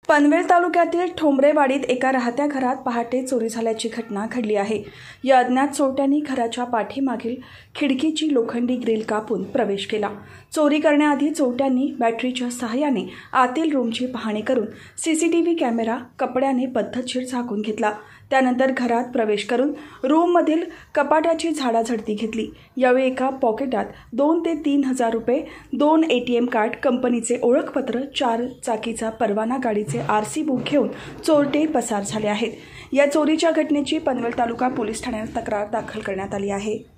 पनवेल तालुक्यातील ठोंबरेवाडीत एका राहत्या घरात पहाटे चोरी झाल्याची घटना घडली आहे। या अज्ञात चोरट्यांनी घराच्या पाठीमागील खिडकीची लोखंडी ग्रिल कापून प्रवेश केला। चोरी करण्याआधी चोरट्यांनी बॅटरीच्या सहाय्याने आतील रूमची पाहणी करून सीसीटीव्ही कॅमेरा कपड्याने पद्धतशीर झाकून घेतला। त्यानंतर घरात प्रवेश करून रूममधील कपाटाची झाडाझडती घेतली। यावेळी एका पॉकेटात 2 ते 3 हजार रुपये, 2 ATM कार्ड, कंपनीचे ओळखपत्र, 4 चाकीचा परवाना, गाडीचे RC बुक घेऊन चोरटे पसार झाले आहेत। या चोरीच्या घटनेची पनवेल तालुका पोलीस ठाण्यात तक्रार दाखल करण्यात आली आहे।